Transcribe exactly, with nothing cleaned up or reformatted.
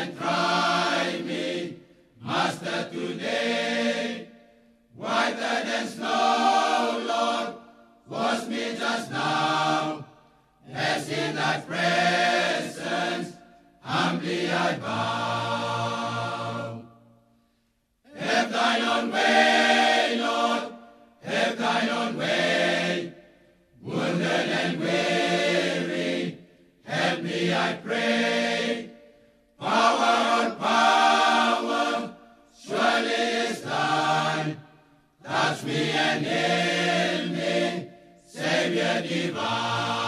and try me, Master, today. Whiter than snow, Lord, wash me just now, as in thy presence humbly I bow. Have thine own way, Lord, have thine own way. Wounded and weary, help me, I pray. Power on power, surely is thine. Touch me and heal me, Savior divine.